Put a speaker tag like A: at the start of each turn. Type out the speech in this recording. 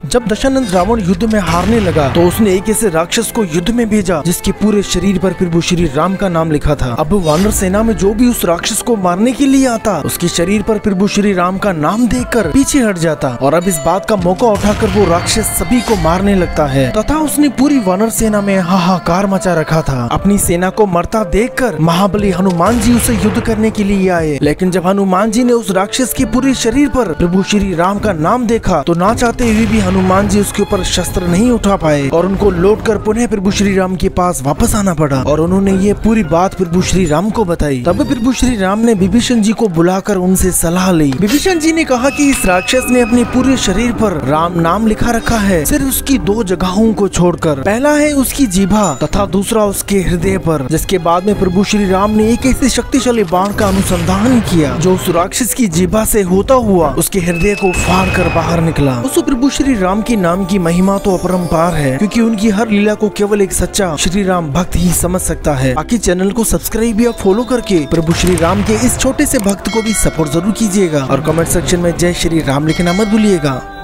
A: जब दशानंद रावण युद्ध में हारने लगा तो उसने एक ऐसे राक्षस को युद्ध में भेजा जिसके पूरे शरीर पर प्रभु श्री राम का नाम लिखा था। अब वानर सेना में जो भी उस राक्षस को मारने के लिए आता उसके शरीर पर प्रभु श्री राम का नाम देखकर पीछे हट जाता और अब इस बात का मौका उठाकर वो राक्षस सभी को मारने लगता है तथा उसने पूरी वानर सेना में हाहाकार मचा रखा था। अपनी सेना को मरता देखकर महाबली हनुमान जी उसे युद्ध करने के लिए आए, लेकिन जब हनुमान जी ने उस राक्षस के पूरे शरीर पर प्रभु श्री राम का नाम देखा तो ना चाहते हुए भी हनुमान जी उसके ऊपर शस्त्र नहीं उठा पाए और उनको लौटकर पुनः प्रभु श्री राम के पास वापस आना पड़ा और उन्होंने ये पूरी बात प्रभु श्री राम को बताई। तब प्रभु श्री राम ने विभीषण जी को बुलाकर उनसे सलाह ली। विभीषण जी ने कहा कि इस राक्षस ने अपने पूरे शरीर पर राम नाम लिखा रखा है, सिर्फ उसकी दो जगहों को छोड़कर। पहला है उसकी जीभा तथा दूसरा उसके हृदय पर। जिसके बाद में प्रभु श्री राम ने एक ऐसे शक्तिशाली बाण का अनुसंधान किया जो उस राक्षस की जीभा से होता हुआ उसके हृदय को फाड़ कर बाहर निकला। उस प्रभु श्री राम के नाम की महिमा तो अपरंपार है, क्योंकि उनकी हर लीला को केवल एक सच्चा श्री राम भक्त ही समझ सकता है। बाकी चैनल को सब्सक्राइब या फॉलो करके प्रभु श्री राम के इस छोटे से भक्त को भी सपोर्ट जरूर कीजिएगा और कमेंट सेक्शन में जय श्री राम लिखना मत भूलिएगा।